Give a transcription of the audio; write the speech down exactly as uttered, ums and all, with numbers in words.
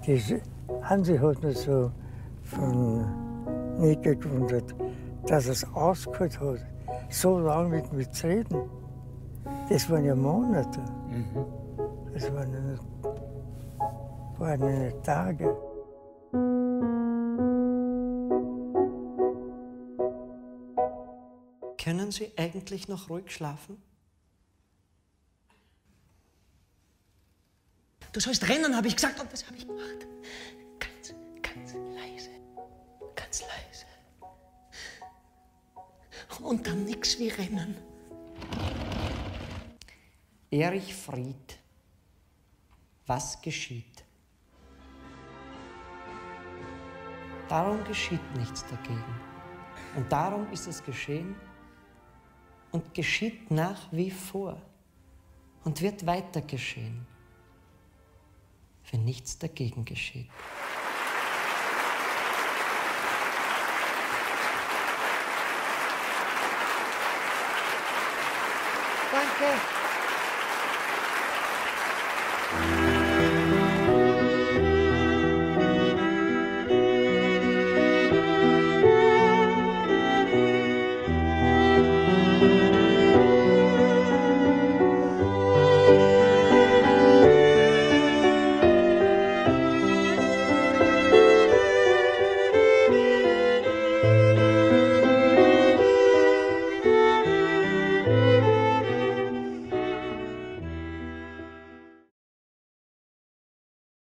Die Hansi hat mich so von nicht gewundert, dass er es ausgehalten hat, so lange mit mir zu reden. Das waren ja Monate. Mhm. Das waren ja nicht, waren ja nicht Tage. Können Sie eigentlich noch ruhig schlafen? Du sollst rennen, habe ich gesagt, und was habe ich gemacht? Ganz, ganz leise, ganz leise. Und dann nix wie rennen. Erich Fried, was geschieht? Darum geschieht nichts dagegen. Und darum ist es geschehen und geschieht nach wie vor und wird weiter geschehen, wenn nichts dagegen geschieht. Danke.